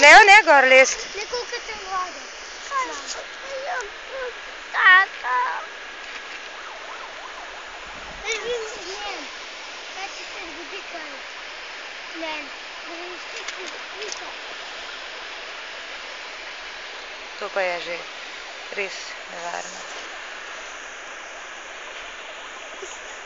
Ne gor lest. Ne kolikate v vodo. Tata. Ne, kaj ti se zgodi kaj? Ne, greš ti se. To pa je že res nevarno.